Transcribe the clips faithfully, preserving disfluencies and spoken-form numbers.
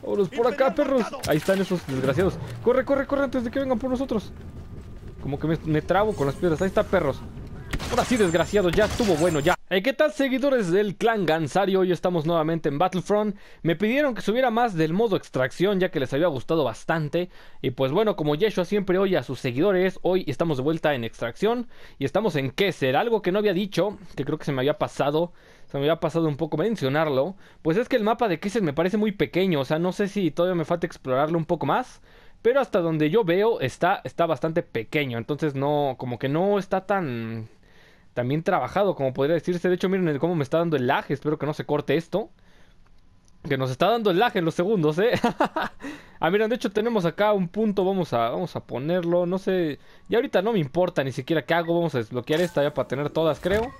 Vámonos por acá, perros. Ahí están esos desgraciados. Corre, corre, corre antes de que vengan por nosotros. Como que me, me trabo con las piedras. Ahí está, perros. Ahora sí, desgraciados, ya estuvo bueno, ya. Hey, ¿qué tal, seguidores del clan Gansario? Hoy estamos nuevamente en Battlefront. Me pidieron que subiera más del modo extracción, ya que les había gustado bastante. Y pues bueno, como Yeshua siempre oye a sus seguidores, hoy estamos de vuelta en extracción. Y estamos en Kessel, algo que no había dicho, que creo que se me había pasado. Se me había pasado un poco mencionarlo. Pues es que el mapa de Kessel me parece muy pequeño, o sea, no sé si todavía me falta explorarlo un poco más. Pero hasta donde yo veo está, está bastante pequeño, entonces no, como que no está tan... También trabajado, como podría decirse. De hecho, miren cómo me está dando el lag. Espero que no se corte esto. Que nos está dando el lag en los segundos, ¿eh? Ah, miren, de hecho tenemos acá un punto. Vamos a, vamos a ponerlo. No sé. Y ahorita no me importa ni siquiera qué hago. Vamos a desbloquear esta ya para tener todas, creo.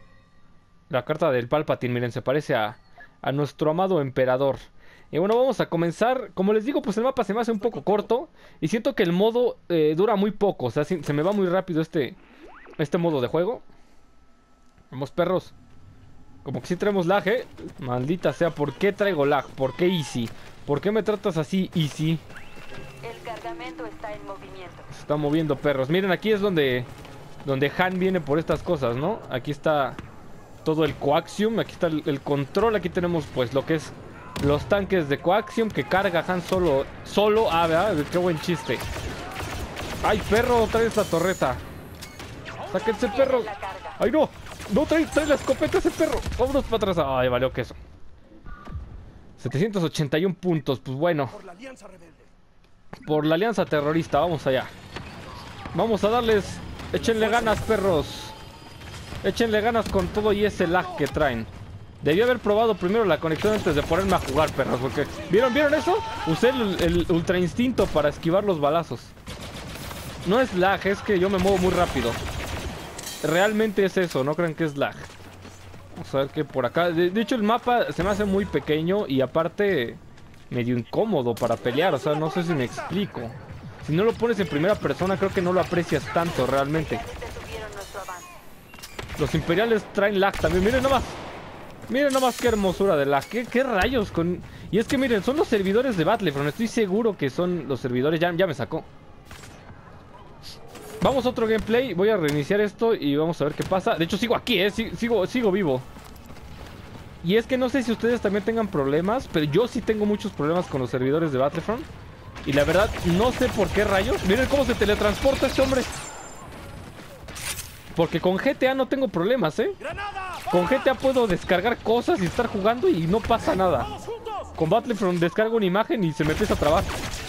La carta del Palpatine, miren, se parece a, a nuestro amado emperador. Y bueno, vamos a comenzar. Como les digo, pues el mapa se me hace un poco corto. Y siento que el modo eh, dura muy poco. O sea, se me va muy rápido este, este modo de juego. Vamos, perros. Como que sí traemos lag, ¿eh? Maldita sea, ¿por qué traigo lag? ¿Por qué Easy? ¿Por qué me tratas así, Easy? El cargamento está en movimiento. Se está moviendo, perros. Miren, aquí es donde Donde Han viene por estas cosas, ¿no? Aquí está todo el coaxium. Aquí está el, el control. Aquí tenemos, pues, lo que es los tanques de coaxium que carga Han solo. Solo, ah, ¿verdad? Qué buen chiste. ¡Ay, perro! Trae esta torreta. ¡Sáquense, perro! ¡Ay, no! No, trae, trae la escopeta ese perro. Vámonos para atrás. Ay, valió queso. setecientos ochenta y uno puntos. Pues bueno. Por la alianza rebelde. Por la alianza terrorista. Vamos allá. Vamos a darles. Échenle ganas, perros. Échenle ganas con todo y ese lag que traen. Debí haber probado primero la conexión antes de ponerme a jugar, perros. Porque, ¿vieron, vieron eso? Usé el, el ultra instinto para esquivar los balazos. No es lag, es que yo me muevo muy rápido. Realmente es eso, no crean que es lag. Vamos a ver qué por acá. De, de hecho, el mapa se me hace muy pequeño y aparte medio incómodo para pelear. O sea, no sé si me explico. Si no lo pones en primera persona, creo que no lo aprecias tanto realmente. Los imperiales traen lag también. Miren nomás. Miren nomás qué hermosura de lag. ¿Qué, qué rayos con...? Y es que miren, son los servidores de Battlefront. Estoy seguro que son los servidores. Ya, ya me sacó. Vamos a otro gameplay, voy a reiniciar esto y vamos a ver qué pasa. De hecho sigo aquí, eh, sigo, sigo vivo. Y es que no sé si ustedes también tengan problemas, pero yo sí tengo muchos problemas con los servidores de Battlefront. Y la verdad, no sé por qué rayos. Miren cómo se teletransporta este hombre. Porque con G T A no tengo problemas, eh. Con G T A puedo descargar cosas y estar jugando y no pasa nada. Con Battlefront descargo una imagen y se me empieza a trabar.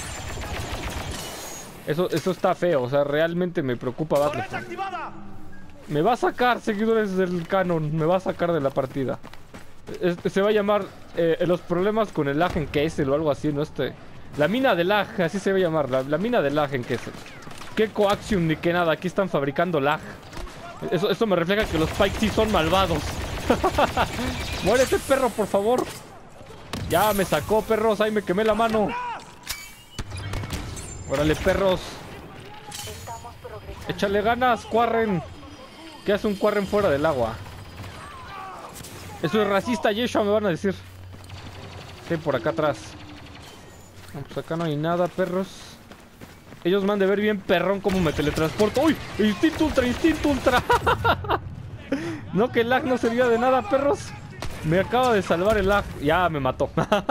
Eso, eso está feo, o sea, realmente me preocupa Battlefront. Me va a sacar, seguidores del canon, me va a sacar de la partida. Este se va a llamar eh, los problemas con el lag en Kessel o algo así, ¿no? Este, la mina de lag, así se va a llamar, la, la mina de lag en Kessel. Qué coaxium ni qué nada, aquí están fabricando lag. Eso, eso me refleja que los Pikes sí son malvados. Muérete, perro, por favor. Ya me sacó, perros, ahí me quemé la mano. Órale, perros. Échale ganas, Quarren. ¿Qué hace un Quarren fuera del agua? Eso es racista, Yeshua, me van a decir. ¿Qué hay por acá atrás? Pues acá no hay nada, perros. Ellos me han de ver bien perrón cómo me teletransporto. ¡Uy! Instinto ultra, instinto ultra. No, que el lag no servía de nada, perros. Me acaba de salvar el lag. Ya me mató.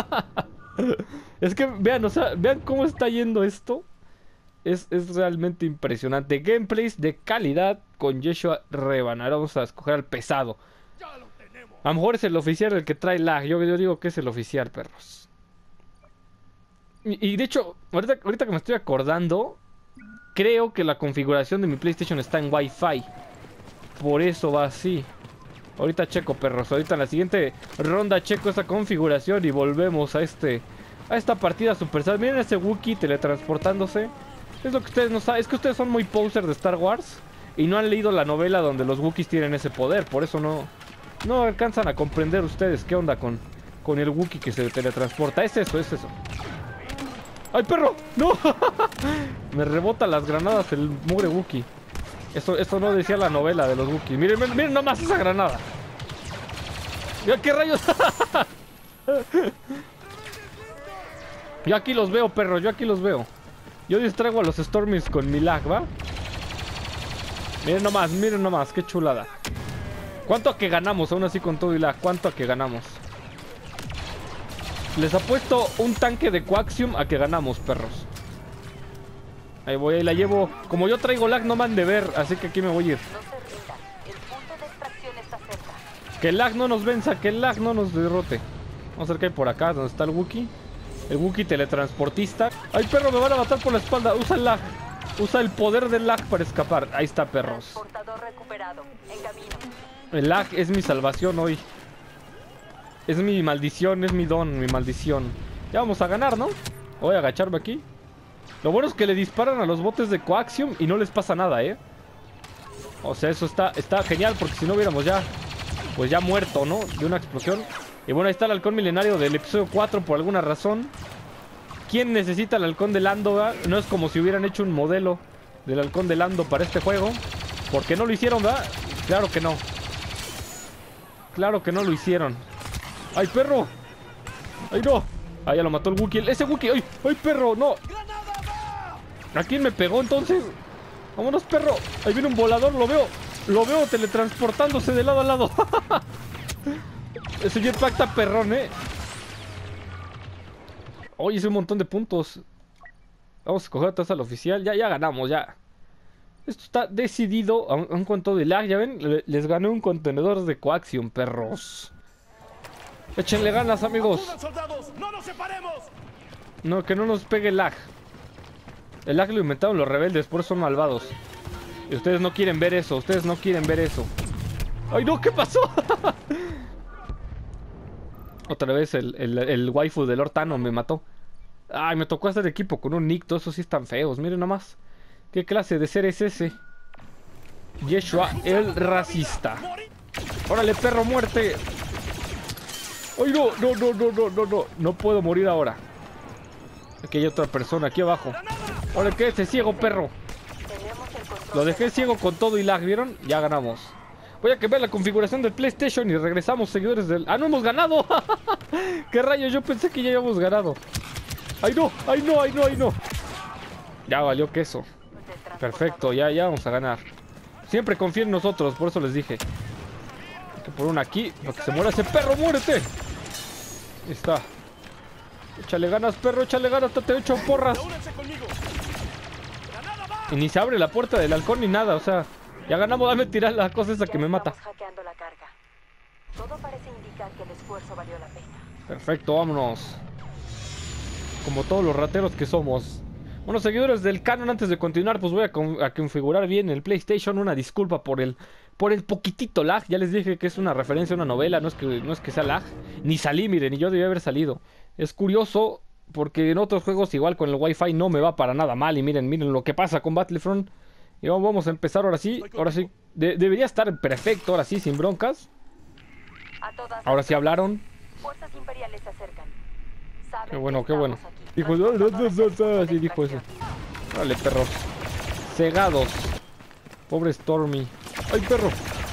Es que vean, o sea, vean cómo está yendo esto. Es, es realmente impresionante. Gameplays de calidad con Yeshua Revan. Ahora vamos a escoger al pesado. A lo mejor es el oficial el que trae lag. Yo, yo digo que es el oficial, perros. Y, y de hecho, ahorita, ahorita que me estoy acordando, creo que la configuración de mi PlayStation está en Wi-Fi. Por eso va así. Ahorita checo, perros. Ahorita en la siguiente ronda checo esa configuración y volvemos a este... a esta partida Superstar. Miren ese Wookiee teletransportándose. Es lo que ustedes no saben. Es que ustedes son muy poser de Star Wars y no han leído la novela donde los Wookiees tienen ese poder. Por eso no No alcanzan a comprender ustedes qué onda con, con el Wookiee que se teletransporta. Es eso, es eso. ¡Ay, perro! ¡No! Me rebota las granadas el mugre Wookiee. Eso, eso no decía la novela de los Wookiees. Miren, miren, miren nomás esa granada. Mira qué rayos. Yo aquí los veo, perro, yo aquí los veo. Yo distraigo a los Stormies con mi lag, ¿va? Miren nomás, miren nomás, qué chulada. ¿Cuánto a que ganamos aún así con todo y lag? ¿Cuánto a que ganamos? Les apuesto un tanque de Coaxium a que ganamos, perros. Ahí voy, ahí la llevo. Como yo traigo lag, no me han de ver, así que aquí me voy a ir. No se rinda. El punto de extracción está cerca. Que el lag no nos venza, que el lag no nos derrote. Vamos a ver qué hay por acá, donde está el Wookiee. El Wookiee teletransportista. ¡Ay, perro! Me van a matar por la espalda. Usa el lag. Usa el poder del lag para escapar. Ahí está, perros. Transportador recuperado. En camino. El lag es mi salvación hoy. Es mi maldición, es mi don, mi maldición. Ya vamos a ganar, ¿no? Voy a agacharme aquí. Lo bueno es que le disparan a los botes de Coaxium y no les pasa nada, ¿eh? O sea, eso está, está genial, porque si no hubiéramos ya, pues ya muerto, ¿no? De una explosión. Y bueno, ahí está el halcón milenario del episodio cuatro por alguna razón. ¿Quién necesita el halcón de Lando? ¿Verdad? No es como si hubieran hecho un modelo del halcón de Lando para este juego. ¿Por qué no lo hicieron, verdad? Claro que no. Claro que no lo hicieron. ¡Ay, perro! ¡Ay, no! Ah, ya lo mató el Wookiee. ¡Ese Wookiee! ¡Ay, ay, perro! ¡No! ¿A quién me pegó entonces? ¡Vámonos, perro! Ahí viene un volador, lo veo. Lo veo teletransportándose de lado a lado. Ese jetpack está perrón, ¿eh? Oye, hice un montón de puntos. Vamos a coger atrás al oficial. Ya, ya ganamos, ya. Esto está decidido. Aún, aún con todo el lag, ya ven. Le, les gané un contenedor de Coaxium, perros. Échenle ganas, amigos. No, que no nos pegue el lag. El lag lo inventaron los rebeldes, por eso son malvados. Y ustedes no quieren ver eso. Ustedes no quieren ver eso. ¡Ay, no! ¿Qué pasó? Otra vez el, el, el waifu del Hortano me mató. Ay, me tocó hacer equipo con un Nick. Todos esos sí están feos. Miren nomás. ¿Qué clase de ser es ese? Yeshua el racista. ¡Órale, perro, muerte! ¡Ay, no! No, no, no, no, no, no. No puedo morir ahora. Aquí hay otra persona, aquí abajo. ¡Órale, qué ese ciego, perro! Lo dejé ciego con todo y lag, ¿vieron? Ya ganamos. Voy a cambiar la configuración del PlayStation y regresamos, seguidores del... ¡Ah, no hemos ganado! ¡Qué rayos! Yo pensé que ya habíamos ganado. ¡Ay, no! ¡Ay, no! ¡Ay, no! ¡Ay, no! Ya valió queso. Perfecto, ya, ya vamos a ganar. Siempre confíen en nosotros, por eso les dije. Que por una aquí, para que se muera ese perro, ¡muérete! Ahí está. Échale ganas, perro, échale ganas, te he hecho porras. Y ni se abre la puerta del halcón ni nada, o sea... Ya ganamos, dame tirar la cosa esa que me mata. Hackeando la carga. Todo parece indicar que el esfuerzo valió la pena. Perfecto, vámonos. Como todos los rateros que somos. Bueno, seguidores del canon, antes de continuar, pues voy a, con a configurar bien el PlayStation. Una disculpa por el por el poquitito lag. Ya les dije que es una referencia a una novela, no es que, no es que sea lag. Ni salí, miren, ni yo debía haber salido. Es curioso, porque en otros juegos igual con el Wi-Fi no me va para nada mal. Y miren, miren lo que pasa con Battlefront. Y vamos a empezar ahora sí. Ahora sí. De debería estar perfecto, ahora sí, sin broncas. Ahora sí hablaron. Fuerzas imperiales se acercan. Qué bueno, qué bueno. Dijo, no, no, no, no, así dijo eso. Dale, perros. Cegados. Pobre Stormy. ¡Ay, perro!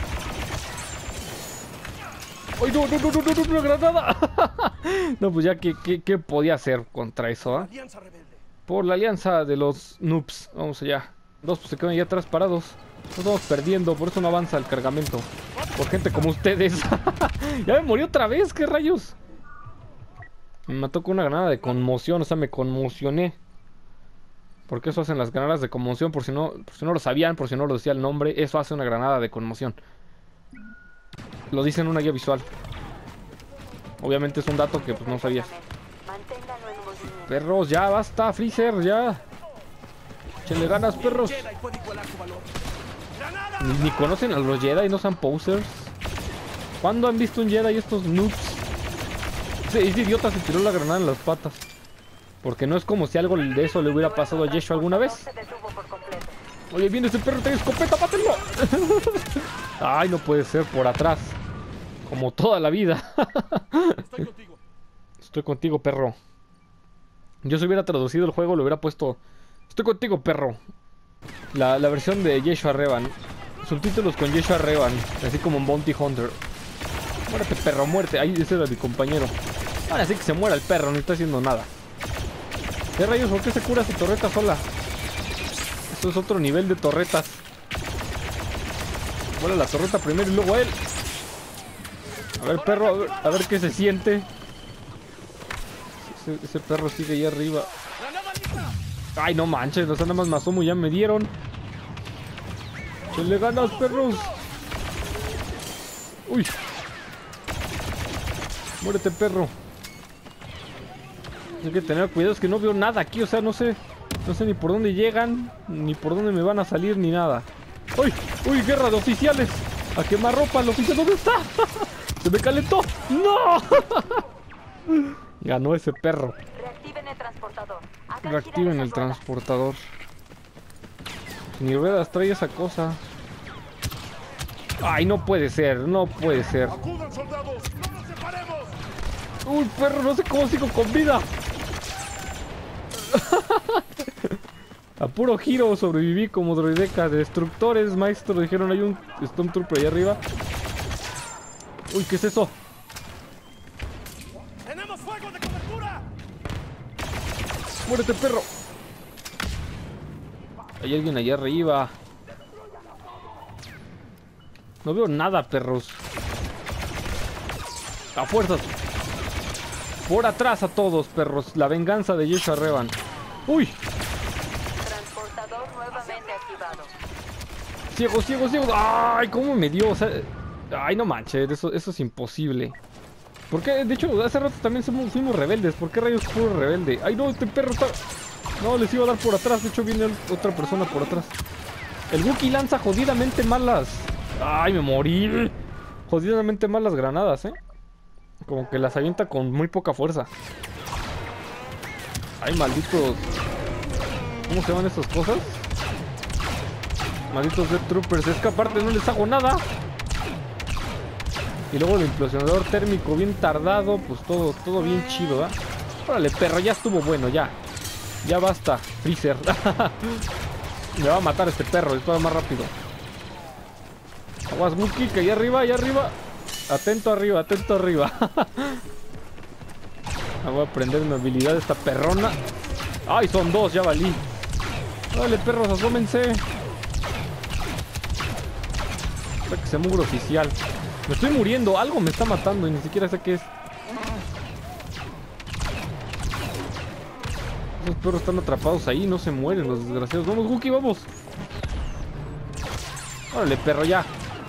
¡Ay, no, no, no, no, no, no, no, granada! No, pues ya, ¿qué, qué, qué podía hacer contra eso, eh? Por la alianza de los noobs. Vamos allá. Dos pues se quedan ya atrás parados. Nos estamos perdiendo, por eso no avanza el cargamento. Por gente como ustedes. Ya me morí otra vez, ¿qué rayos? Me mató con una granada de conmoción, o sea, me conmocioné. Porque eso hacen las granadas de conmoción, por si no, por si no lo sabían, por si no lo decía el nombre. Eso hace una granada de conmoción. Lo dice en una guía visual. Obviamente es un dato que pues no sabías. Perros, ya basta, Freezer, ya. Échenle ganas, perros. Ni, ni conocen a los Jedi, no sean posers. ¿Cuándo han visto un Jedi estos noobs? Ese, ese idiota se tiró la granada en las patas. Porque no es como si algo de eso le hubiera pasado a Yeshua alguna vez. Oye, viene ese perro, tiene escopeta, mátenlo. Ay, no puede ser, por atrás. Como toda la vida. Estoy contigo. Estoy contigo, perro. Yo si hubiera traducido el juego, le hubiera puesto... Estoy contigo, perro. La, la versión de Yeshua Revan. Subtítulos con Yeshua Revan. Así como un Bounty Hunter. Muérete, perro, muerte. Ahí ese era mi compañero. Ahora sí que se muera el perro, no está haciendo nada. ¿Qué rayos? ¿Por qué se cura su torreta sola? Esto es otro nivel de torretas. Bueno, la torreta primero y luego a él. A ver, perro, a ver, a ver qué se siente. Ese, ese perro sigue ahí arriba. Ay, no manches, los nada más Masomo ya me dieron. ¡Se le ganas, perros! ¡Uy! ¡Muérete, perro! Hay que tener cuidado, es que no veo nada aquí, o sea, no sé. No sé ni por dónde llegan, ni por dónde me van a salir, ni nada. ¡Uy! ¡Uy! ¡Guerra de oficiales! ¡A quemar ropa! ¡El oficial! ¿Dónde está? ¡Se me calentó! ¡No! Ganó ese perro. Reactiven el transportador. Hagan Reactiven girar el esas ruedas. transportador. Ni ruedas trae esa cosa. Ay, no puede ser, no puede ser. ¡Acudan, soldados! ¡No nos separemos! Uy, perro, no sé cómo sigo con vida. A puro giro sobreviví como droideca. Destructores, maestro, dijeron hay un Stormtrooper ahí arriba. Uy, ¿qué es eso? ¡Tenemos fuego de cobertura! ¡Muérete, perro! Hay alguien allá arriba. No veo nada, perros. A fuerzas. Por atrás a todos, perros. La venganza de Yeshua Revan. ¡Uy! Transportador nuevamente activado. Ciego, ciego, ciego. ¡Ay! ¿Cómo me dio? O sea, ay, no manches. Eso, eso es imposible. ¿Por qué? De hecho, hace rato también somos, fuimos rebeldes. ¿Por qué rayos puro rebelde? ¡Ay, no! Este perro está... No, les iba a dar por atrás. De hecho, viene otra persona por atrás. El Wookiee lanza jodidamente malas. ¡Ay, me morí! Jodidamente malas granadas, ¿eh? Como que las avienta con muy poca fuerza. ¡Ay, malditos! ¿Cómo se llaman estas cosas? Malditos Death Troopers. Es que aparte no les hago nada. Y luego el implosionador térmico bien tardado. Pues todo, todo bien chido, ¿eh? Órale, perro, ya estuvo bueno, ya. Ya basta, Freezer. Me va a matar este perro, es todo más rápido. Aguas, Wookiee, que allá arriba, allá arriba. Atento arriba, atento arriba. Voy a aprender mi habilidad de esta perrona. Ay, son dos, ya valí. Dale, perros, asómense. Que se mugre oficial. Me estoy muriendo, algo me está matando y ni siquiera sé qué es. Esos perros están atrapados ahí, no se mueren los desgraciados. Vamos, Wookiee, vamos. Órale, perro, ya.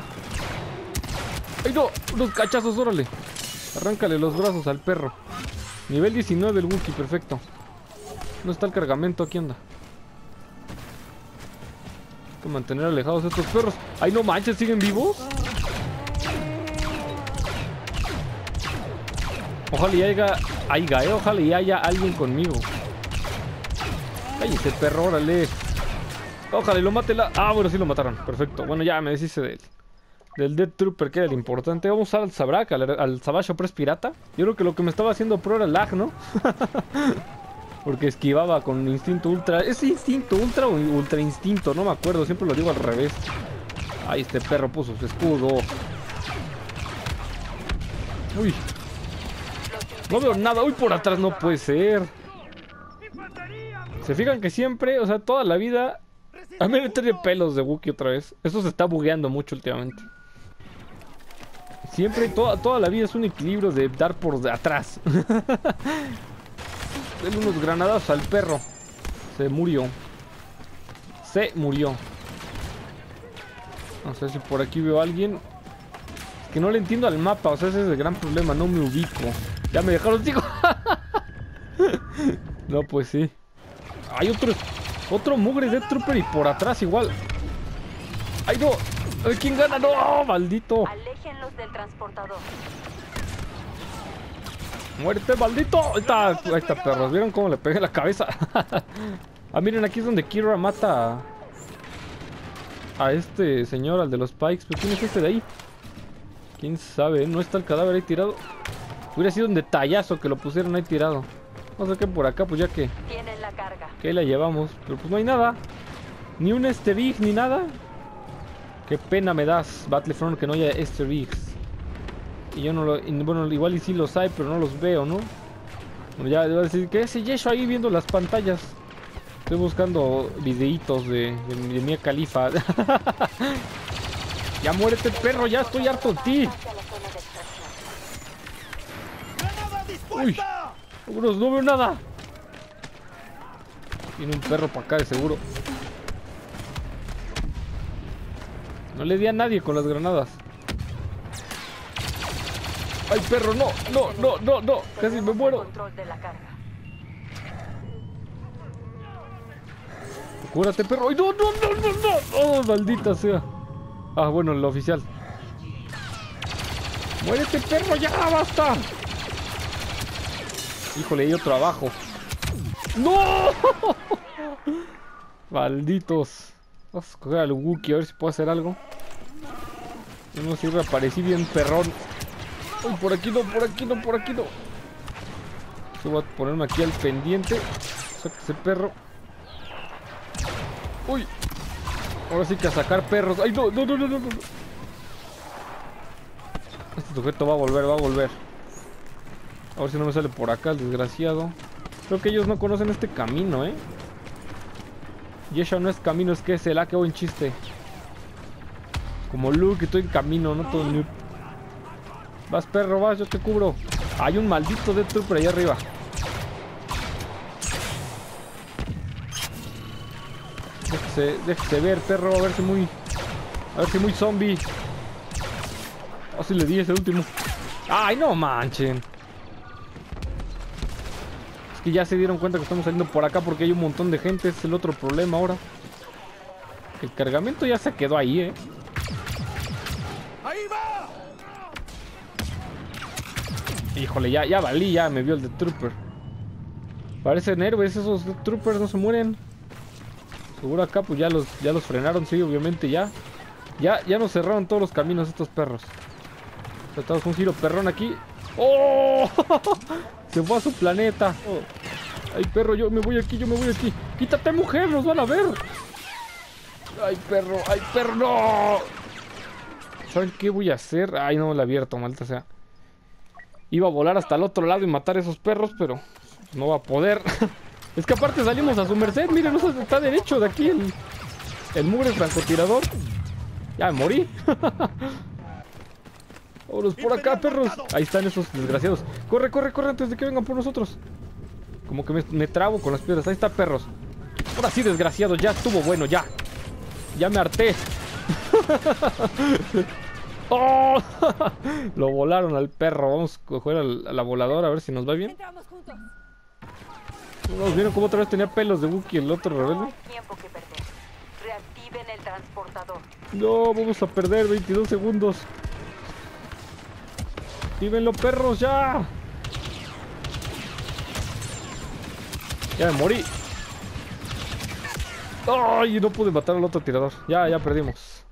¡Ay, no! Unos cachazos, órale. Arráncale los brazos al perro. Nivel diecinueve el Wookiee, perfecto. ¿No está el cargamento? Aquí anda. Hay que mantener alejados a estos perros. ¡Ay, no manches! ¿Siguen vivos? Ojalá y haya... haya, eh, ojalá y haya alguien conmigo. ¡Ay, ese perro! ¡Órale! Ojalá y lo mate la... Ah, bueno, sí lo mataron. Perfecto. Bueno, ya me deshice de él. Del Death Trooper, que era el importante. Vamos a usar al Sabrak, al, al Savage Opress Pirata. Yo creo que lo que me estaba haciendo pro era lag, ¿no? Porque esquivaba con instinto ultra. ¿Es instinto ultra o ultra instinto? No me acuerdo, siempre lo digo al revés. Ay, este perro puso su escudo. Uy. No veo nada. Uy, por atrás no puede ser. Se fijan que siempre, o sea, toda la vida... A mí me tiene pelos de Wookiee otra vez. Eso se está bugueando mucho últimamente. Siempre, toda, toda la vida es un equilibrio de dar por de atrás. Denle unos granadas al perro. Se murió. Se murió. No sé si por aquí veo a alguien. Es que no le entiendo al mapa. O sea, ese es el gran problema. No me ubico. Ya me dejaron, chicos. No, pues sí. Hay otro... Otro mugre Death Trooper y por atrás igual. ¡Ay, no! ¡Ay, quién gana! ¡No! ¡Maldito! Aléjenlos del transportador. ¡Muerte, maldito! Ahí está, ahí está, perros. ¿Vieron cómo le pegué la cabeza? Ah, miren, aquí es donde Kira mata a, a este señor, al de los Pikes. ¿Pero quién es este de ahí? ¿Quién sabe? ¿No está el cadáver ahí tirado? Hubiera sido un detallazo que lo pusieran ahí tirado. Vamos a ver que por acá, pues ya que... Tienen la carga. Que la llevamos. Pero pues no hay nada. Ni un Easter egg, ni nada. Qué pena me das, Battlefront, que no haya Easter eggs. Y yo no lo... Y bueno, igual y sí los hay, pero no los veo, ¿no? Bueno, ya iba a decir, ¿qué es Yeshua ahí viendo las pantallas? Estoy buscando videitos de, de, de Mia Khalifa. Ya muérete, perro, ya estoy harto de ti. Hacia la zona de extracción. ¡Granada Uy, dispuesta! vámonos, no veo nada. Tiene un perro para acá de seguro. No le di a nadie con las granadas. Ay, perro, no, no, no, no, no. Casi me Tenemos muero. control de la carga. Cúrate, perro. ¡Ay, no, no, no, no, no! ¡Oh, maldita sea! Ah, bueno, el oficial. ¡Muérete, perro! ¡Ya, basta! Híjole, hay otro abajo. ¡No! Malditos. Vamos a coger al Wookiee a ver si puedo hacer algo. No sé si reaparecí bien perrón. Ay, por aquí no, por aquí no, por aquí no. Yo voy a ponerme aquí al pendiente. Saca ese perro. Uy. Ahora sí que a sacar perros. Ay, no, no, no, no, no, no. Este sujeto va a volver, va a volver. A ver si no me sale por acá el desgraciado. Creo que ellos no conocen este camino, ¿eh? Yeshua no es camino, es que es el ah, qué buen chiste. Como Luke, estoy en camino, no todo noob. Vas, perro, vas, yo te cubro. Hay un maldito Death Trooper allá arriba. Déjese, déjese ver, perro, a ver si muy... A ver si muy zombie. Oh, si le di ese último. ¡Ay, no manchen! Es que ya se dieron cuenta que estamos saliendo por acá porque hay un montón de gente. Ese es el otro problema ahora. El cargamento ya se quedó ahí, ¿eh? ¡Ahí va! Híjole, ya, ya valí, ya me vio el Death Trooper. Parecen héroes esos Death Troopers, no se mueren. Seguro acá pues ya los, ya los frenaron, sí, obviamente ya. Ya, ya nos cerraron todos los caminos estos perros. Tratamos un giro perrón aquí. ¡Oh! Se fue a su planeta. Oh. Ay, perro, yo me voy aquí, yo me voy aquí. ¡Quítate, mujer! ¡Nos van a ver! ¡Ay, perro! ¡Ay, perro! ¡No! ¿Saben qué voy a hacer? Ay, no, la abierto, maldita sea. Iba a volar hasta el otro lado y matar a esos perros, pero no va a poder. Es que aparte salimos a su merced. Miren, no está derecho de aquí el, el mugre francotirador. Ya me morí. Vámonos por acá, perros. Ahí están esos desgraciados. Corre, corre, corre antes de que vengan por nosotros. Como que me, me trabo con las piedras. Ahí está, perros. Ahora sí, desgraciados. Ya estuvo bueno, ya. Ya me harté. ¡Oh! Lo volaron al perro. Vamos a coger a la voladora a ver si nos va bien. Entramos juntos. Nos vieron como otra vez tenía pelos de Wookiee el otro No rebelde. hay tiempo que perder. Reactiven el transportador. No, vamos a perder veintidós segundos. Actívenlo, perros, ya. Ya me morí. Ay, no pude matar al otro tirador. Ya, ya perdimos.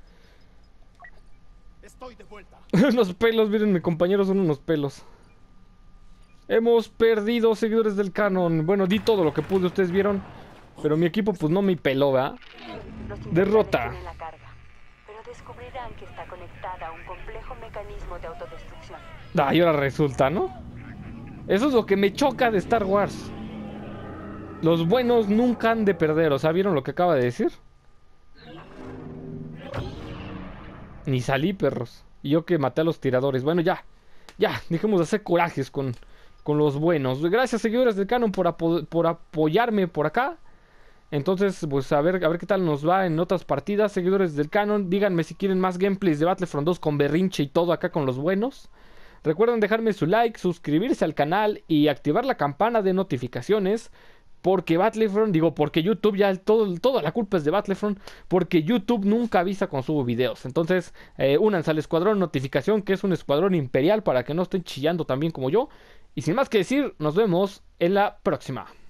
Estoy de vuelta. Los pelos, miren, mi compañero son unos pelos. Hemos perdido, seguidores del canon. Bueno, di todo lo que pude, ustedes vieron. Pero mi equipo pues no me peló, ¿verdad? Los Derrota. tienen la carga, pero descubrirán que está conectada a un complejo mecanismo de autodestrucción. Ah, y ahora resulta, ¿no? Eso es lo que me choca de Star Wars. Los buenos nunca han de perder. O sea, ¿vieron lo que acaba de decir? Ni salí, perros. Y yo que maté a los tiradores. Bueno, ya. Ya, dejemos de hacer corajes con, con los buenos. Gracias, seguidores del canon, por, apo por apoyarme por acá. Entonces, pues a ver, a ver qué tal nos va en otras partidas. Seguidores del canon, díganme si quieren más gameplays de Battlefront dos con berrinche y todo acá con los buenos. Recuerden dejarme su like, suscribirse al canal y activar la campana de notificaciones. Porque Battlefront, digo, porque YouTube ya todo, toda la culpa es de Battlefront. Porque YouTube nunca avisa cuando subo videos. Entonces, eh, únanse al escuadrón notificación, que es un escuadrón imperial, para que no estén chillando también como yo. Y sin más que decir, nos vemos en la próxima.